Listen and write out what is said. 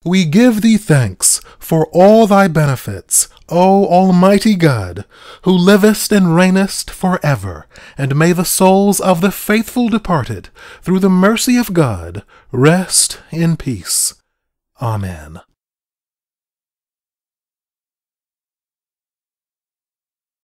We give thee thanks for all thy benefits, O Almighty God, who livest and reignest forever, and may the souls of the faithful departed, through the mercy of God, rest in peace. Amen.